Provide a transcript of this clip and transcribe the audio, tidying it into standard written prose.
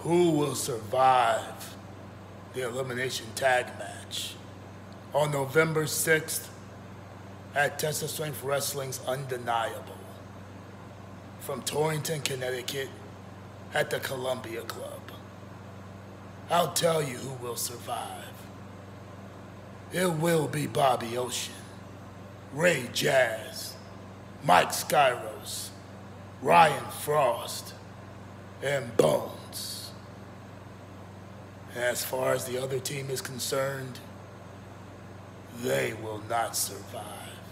who will survive the elimination tag match on November 6th at Tessa Strength Wrestling's Undeniable from Torrington, Connecticut at the Columbia Club. I'll tell you who will survive. It will be Bobby Ocean, Ray Jazz, Mike Skyros, Ryan Frost, and Bones. As far as the other team is concerned, they will not survive.